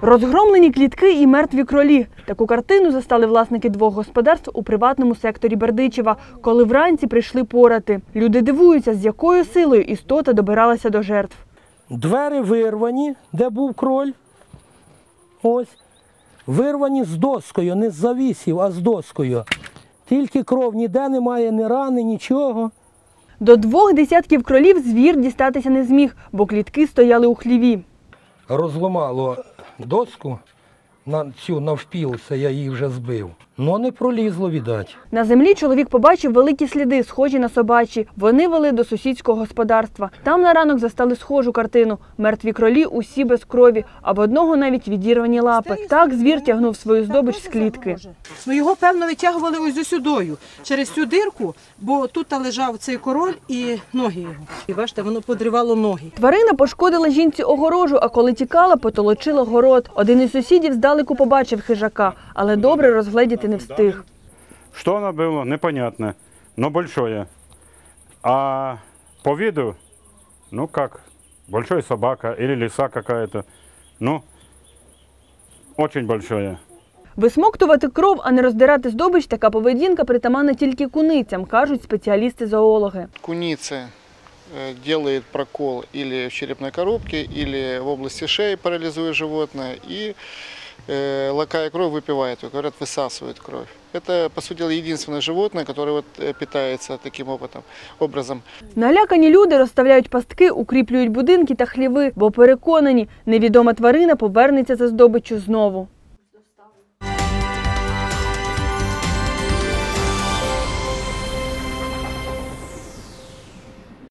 Розгромлені клітки і мертві кролі. Таку картину застали власники двох господарств у приватному секторі Бердичева, коли вранці прийшли порати. Люди дивуються, з якою силою істота добиралася до жертв. Двері вирвані, де був кроль. Ось. Вирвані з доскою, не з завісів, а з доскою. Тільки кров, ніде немає, ні рани, нічого. До 2 десятків кролів звір дістатися не зміг, бо клітки стояли у хліві. Розламало доску на цю навпіл, це я її вже збив. Но не пролізло, видать. На землі чоловік побачив великі сліди, схожі на собачі. Вони вели до сусідського господарства. Там на ранок застали схожу картину. Мертві кролі усі без крові, а в одного навіть відірвані лапи. Так звір тягнув свою здобич з клітки. Його, певно, витягували ось сюдою, через цю дирку, бо тут лежав цей король і ноги його. І бачите, воно подривало ноги. Тварина пошкодила жінці огорожу, а коли тікала, потолочила город. Один із сусідів здалеку побачив хижака, але добре розгледіти не встиг. Что оно было, непонятно, но большое. А по виду, ну как, большой собака или лиса какая-то, ну, очень большое. Висмоктувати кров, а не роздирати здобич – така поведінка притаманна тільки куницям, кажуть спеціалісти-зоологи. Куница делает прокол или в черепной коробке, или в области шеи, парализуя животное, и лакая кровь, выпивает ее, говорят, высасывает кровь. Это, по сути дела, единственное животное, которое питается таким образом. Налякані люди розставляють пастки, укріплюють будинки та хліви, бо переконані, невідома тварина повернеться за здобиччю знову.